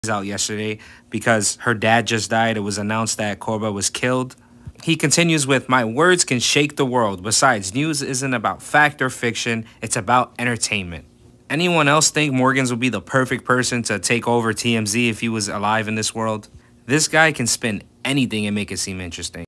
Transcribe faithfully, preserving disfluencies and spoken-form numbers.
out yesterday because her dad just died. It was announced that Corba was killed. He continues with, "My words can shake the world. Besides, news isn't about fact or fiction. It's about entertainment." Anyone else think Morgans would be the perfect person to take over T M Z if he was alive in this world? This guy can spin anything and make it seem interesting.